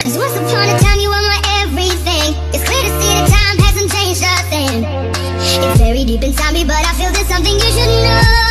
'Cause once upon a time you were my everything. It's clear to see that time hasn't changed a thing. It's very deep inside me, but I feel there's something you should know.